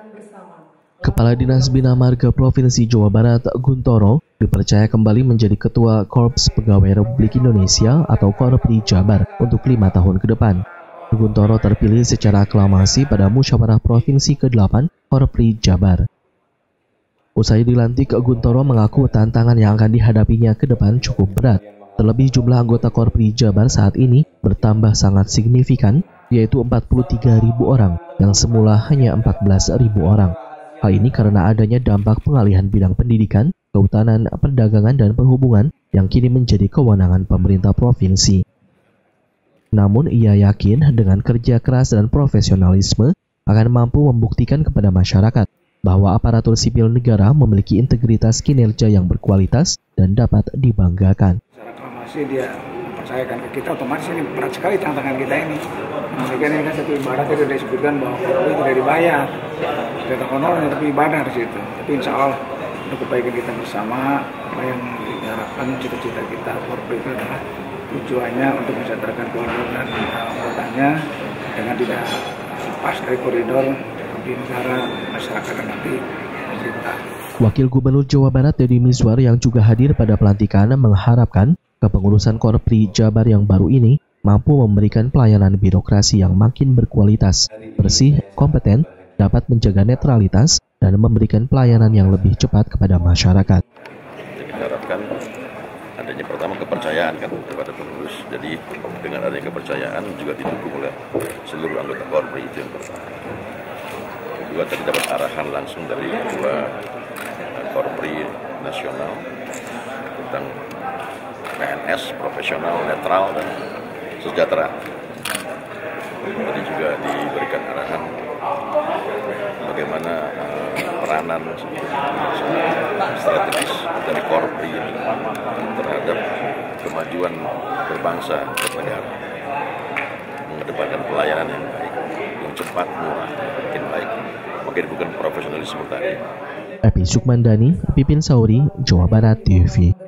Kepala Dinas Bina Marga Provinsi Jawa Barat, Guntoro, dipercaya kembali menjadi Ketua Korps Pegawai Republik Indonesia atau Korpri Jabar untuk 5 tahun ke depan. Guntoro terpilih secara aklamasi pada Musyawarah Provinsi ke-8 Korpri Jabar. Usai dilantik, Guntoro mengaku tantangan yang akan dihadapinya ke depan cukup berat. Terlebih jumlah anggota Korpri Jabar saat ini bertambah sangat signifikan, yaitu 43.000 orang yang semula hanya 14.000 orang. Hal ini karena adanya dampak pengalihan bidang pendidikan, kehutanan, perdagangan, dan perhubungan yang kini menjadi kewenangan pemerintah provinsi. Namun ia yakin dengan kerja keras dan profesionalisme akan mampu membuktikan kepada masyarakat bahwa aparatur sipil negara memiliki integritas kinerja yang berkualitas dan dapat dibanggakan. Secara aklamasi dia mempercayakan ke kita, otomatis ini berat sekali tantangan kita ini. Ini kan satu ibadah tadi sudah disebutkan bahwa Korpri tidak dibayar, tidak honornya, tapi ibadah di situ. Tapi insya Allah untuk kebaikan kita bersama, apa yang diharapkan cita-cita kita Korpri itu adalah tujuannya untuk mensejahterakan keluarga dan anggotanya dengan tidak lepas dari koridor di negara, masyarakat, dan nanti pemerintah. Wakil Gubernur Jawa Barat Deddy Mizwar yang juga hadir pada pelantikan mengharapkan kepengurusan Korpri Jabar yang baru ini mampu memberikan pelayanan birokrasi yang makin berkualitas, bersih, kompeten, dapat menjaga netralitas, dan memberikan pelayanan yang lebih cepat kepada masyarakat. Kita harapkan adanya pertama kepercayaan kan kepada pengurus. Jadi dengan adanya kepercayaan juga didukung oleh seluruh anggota Korpri itu yang pertama. Kedua tadi dapat arahan langsung dari Ketua Korpri Nasional tentang PNS profesional, netral, dan sejahtera. Tadi juga diberikan arahan bagaimana peranan strategis dari Korpri terhadap kemajuan berbangsa dan negara, mengedepankan pelayanan yang baik, yang cepat, murah, makin baik, makin bukan profesionalisme tadi. Epi Sukmandani, Pipin Sauri, Jawa Barat TV.